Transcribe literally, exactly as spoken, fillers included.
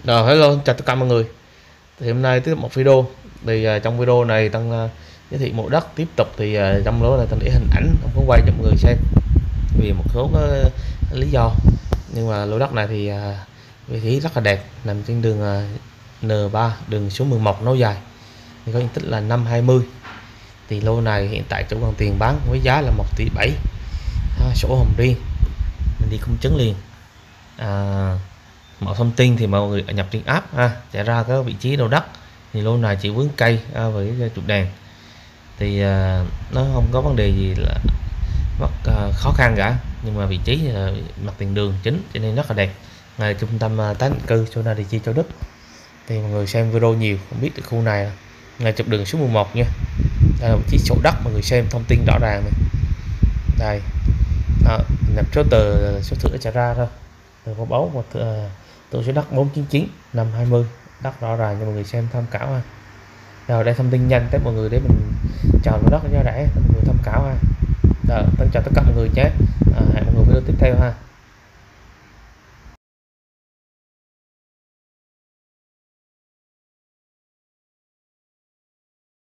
Rồi, hello, chào tất cả mọi người. Thì hôm nay tiếp tục một video. Thì uh, trong video này Tân uh, giới thiệu mẫu đất tiếp tục. Thì uh, trong đó là Tân để hình ảnh không có quay cho mọi người xem vì một số uh, lý do. Nhưng mà lô đất này thì uh, vị trí rất là đẹp, nằm trên đường uh, N ba, đường số mười một nối dài. Thì có diện tích là năm hai mươi. Thì lô này hiện tại chủ còn tiền bán với giá là một tỷ bảy, à, sổ hồng riêng. Mình đi công chứng liền. À, mọi thông tin thì mọi người nhập trên app ha, chạy ra cái vị trí lô đất. Thì lô này chỉ vướng cây à, với trục đèn thì à, nó không có vấn đề gì là mất à, khó khăn cả, nhưng mà vị trí là mặt tiền đường chính cho nên rất là đẹp, ngay trung tâm à, tái định cư số này địa chỉ Châu Đức. Thì mọi người xem video nhiều không biết được khu này ngay trục đường số mười một nha. Đây là vị trí sổ đất, mọi người xem thông tin rõ ràng này. Đây đó, nhập số tờ số thửa trả ra thôi, tờ có báu một tờ số đất bốn chín chín năm hai mươi, đất rõ ràng cho mọi người xem tham khảo ha. Rồi đây thông tin nhanh tới mọi người để mình chọn đất cho rẻ, mọi người tham khảo ha. Rồi, chào tất cả mọi người nhé. À, hẹn mọi người video tiếp theo ha.